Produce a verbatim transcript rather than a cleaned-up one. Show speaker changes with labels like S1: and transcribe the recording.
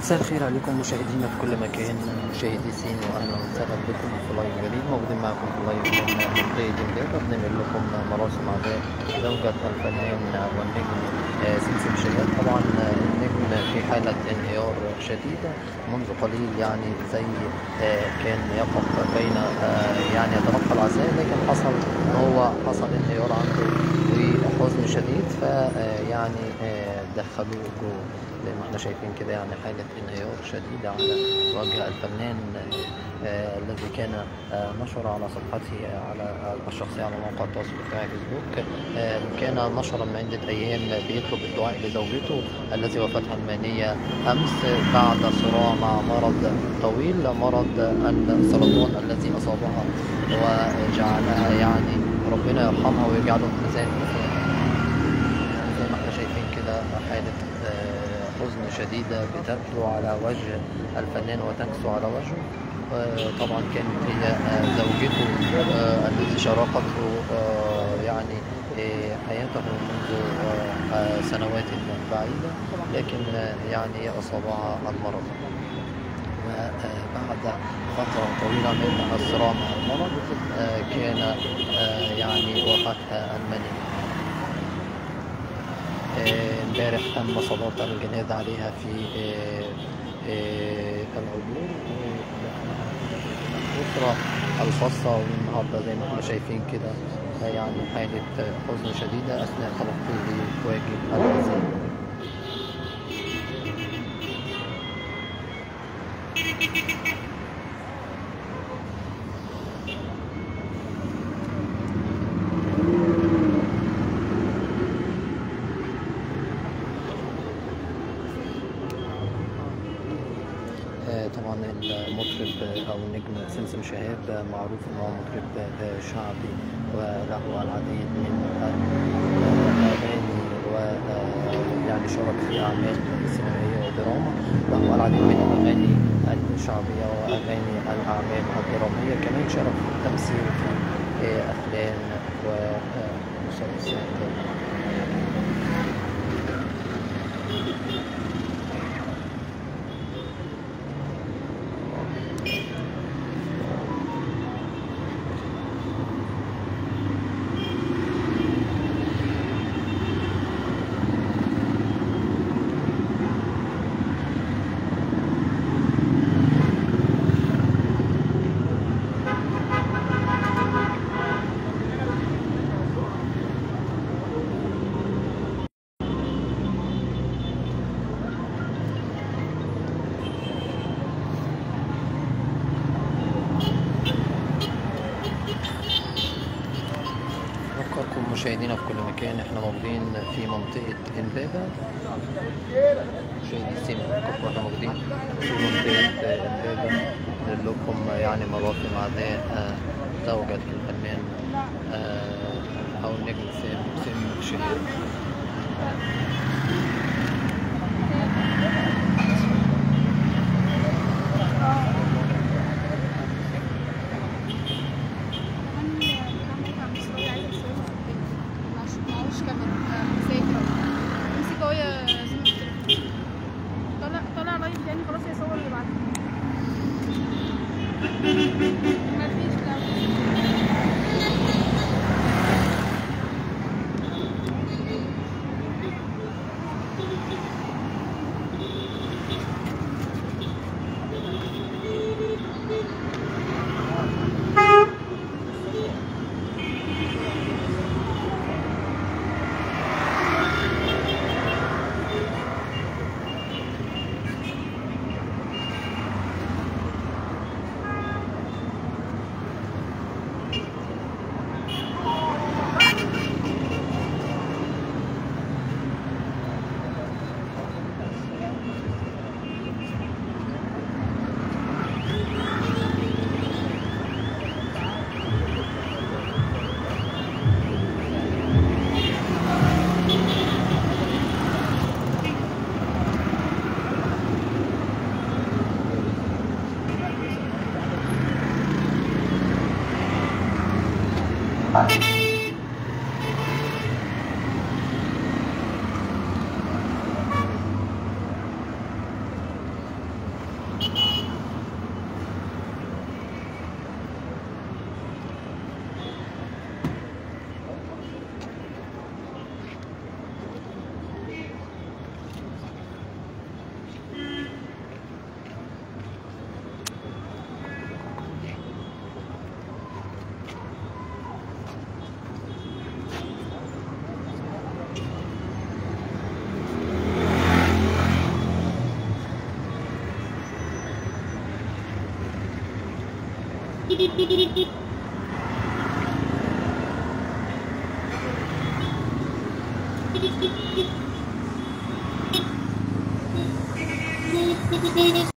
S1: مساء الخير عليكم مشاهدينا في كل مكان، مشاهدي سين، واهلا وسهلا بكم في لايف جديد. موجودين معكم في لايف من منطقة امبابة، بننقل لكم مراسم عزاء زوجة الفنان والنجم آه، سمسم شهاب. طبعا آه، النجم في حالة انهيار شديدة منذ قليل، يعني زي آه، كان يقف بين آه، يعني يتلقى العزاء، لكن حصل ان هو حصل انهيار عنده وحزن شديد، فيعني دخلوه جوه زي ما احنا شايفين كده. يعني حالة انهيار شديدة على وجه الفنان آه الذي كان آه نشر على صفحته على آه الشخصية على موقع التواصل الاجتماعي فيسبوك. آه كان نشر من عدة أيام بيطلب الدعاء لزوجته التي وفاتها المنية أمس بعد صراع مع مرض طويل، مرض السرطان الذي أصابها وجعلها يعني ربنا يرحمها ويجعله في ميزان زي ما احنا شايفين كده. حالة آه، حزن شديدة بتبدو على وجه الفنان وتنكسو على وجهه. آه، طبعا كانت هي آه، زوجته آه، التي شاركته آه، يعني آه، حياته منذ آه، آه، سنوات بعيدة، لكن آه، يعني أصابها المرض. وبعد فترة طويلة من الصراع مع المرض آه، كان آه، يعني وفاتها المنية. امبارح تم صلاة الجنازة عليها في آه، آه، العبور والأسرة الخاصة. والنهاردة زي ما احنا شايفين كده آه، يعني حالة حزن شديدة أثناء تلقي واجب العزاء. طبعا المطرب او النجم سمسم شهاب معروف ان هو مطرب شعبي وله العديد من الاغاني، ويعني شارك في اعمال سينمائيه ودراما. له العديد من الاغاني الشعبيه واغاني الاعمال الدراميه، كمان شارك في التمثيل في افلام ومسلسلات. أفكاركم مشاهدينا في كل مكان، احنا موجودين في منطقة امبابة. مشاهدي سيما أفكاركم، احنا موجودين في منطقة امبابة نقول لكم يعني مراسم عزاء زوجة الفنان أو النجم سمسم شهاب.
S2: طلع طلع لايف تاني خلاص، هيصور اللي بعده. مفيش